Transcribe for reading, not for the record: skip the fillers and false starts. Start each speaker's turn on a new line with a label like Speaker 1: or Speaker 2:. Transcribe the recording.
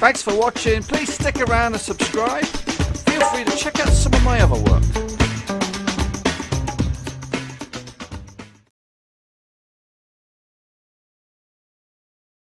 Speaker 1: Thanks for watching. Please stick around and subscribe. Feel free to check out some of my other work.